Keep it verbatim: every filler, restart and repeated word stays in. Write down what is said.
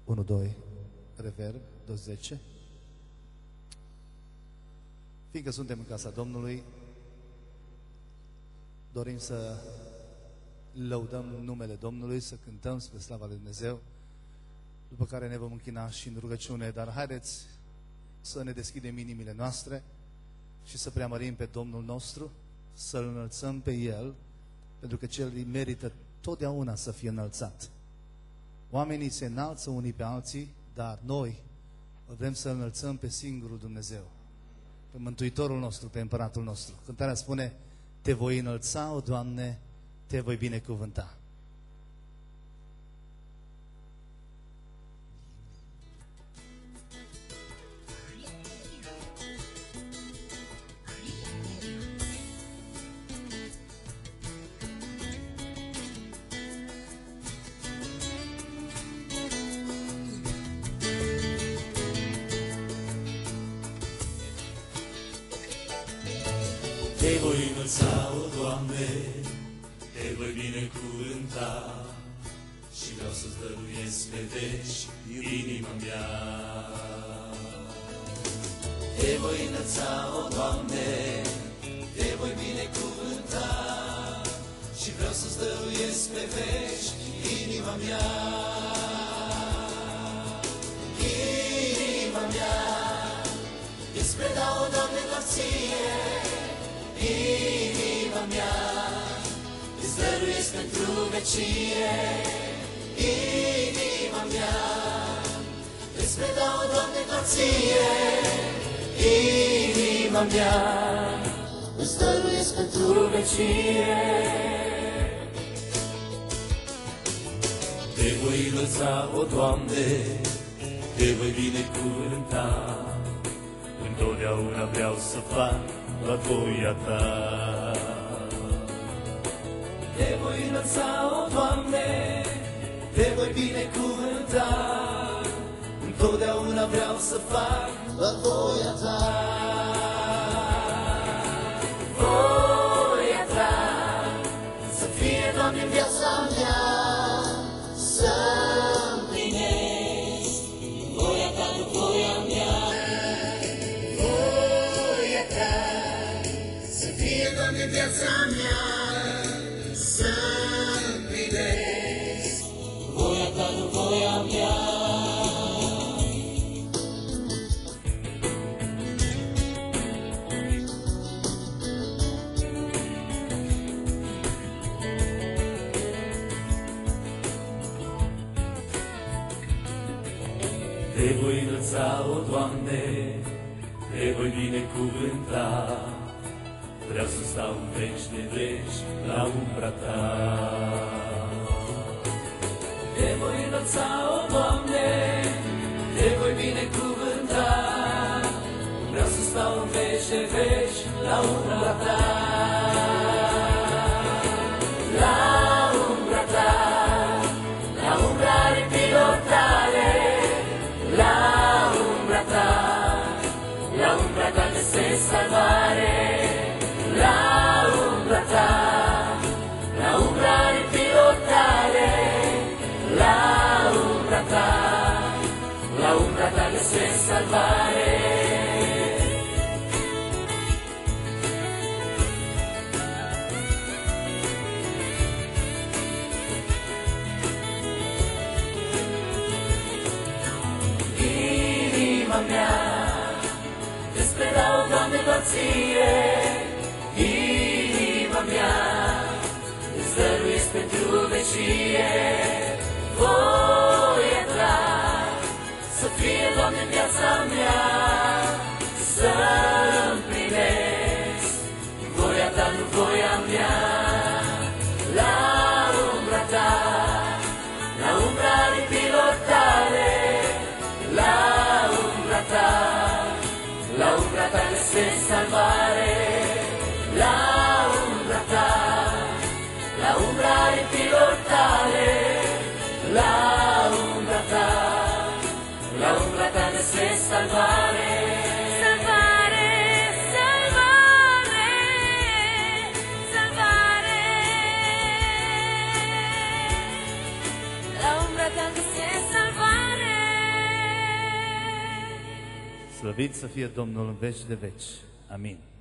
unu, doi, reverb, douăzeci. Fiindcă suntem în casa Domnului, dorim să lăudăm numele Domnului, să cântăm spre slava lui Dumnezeu, după care ne vom închina și în rugăciune, dar haideți să ne deschidem inimile noastre și să preamărim pe Domnul nostru, să-L înălțăm pe El, pentru că Cel merită totdeauna să fie înălțat. Oamenii se înalță unii pe alții, dar noi vrem să înălțăm pe singurul Dumnezeu, pe Mântuitorul nostru, pe Împăratul nostru. Cântarea spune: Te voi înălța, o Doamne, Te voi binecuvânta. Te voi înălța, o Doamne, Te voi binecuvânta și vreau să-ți dăruiesc pe veci inima mea. Te voi înălța, o Doamne, Te voi binecuvânta și vreau să-ți dăruiesc pe veci inima mea. Inima mea, îți predau, o Doamne, doar Ție. Inima mea, îți dăruiesc pentru vecie. Inima mea, îți predau, Doamne, doar Ție. Inima mea, îți dăruiesc pentru vecie. Te voi înălța, o Doamne, Te voi binecuvânta, întotdeauna vreau să fac la voia Ta. Te voi înălța, o Doamne, Te voi binecuvânta, întotdeauna vreau să fac la voia Ta. Voia Ta să fie, Doamne, în viața mea, să împlinesc voia Ta, nu voia mea. Doamne, viața mea, să împlinesc voia Ta, nu voia mea. Te voi înălța, o Doamne, Te voi binecuvânta, vreau să stau în veci de veci la umbra Ta. Te voi înălța, o Doamne, Te voi binecuvânta, vreau să stau în veci de veci la umbra Ta. La umbra Ta, la umbra aripilor Tale, la umbra Ta, la umbra Ta găsesc salvare. La umbra Ta, la umbra aripilor Tale, la umbra Ta, la umbra Ta găsesc salvare. Inima mea, îți predau, Doamne, doar Ție. Inima mea, îți dăruiesc pentru vecie. Voia Ta să fie, Doamne, în viața mea, să împlinesc voia Ta, nu voia mea. La umbra Ta, la umbra aripilor Tale, la umbra Ta, la umbra Ta găsesc salvare. La umbra Ta, la umbra aripilor Tale, la umbra Ta, la umbra Ta găsesc salvare. Salvare, salvare, salvare. La umbra Ta găsesc salvare. Slăvit să fie Domnul în veci de veci. Amin.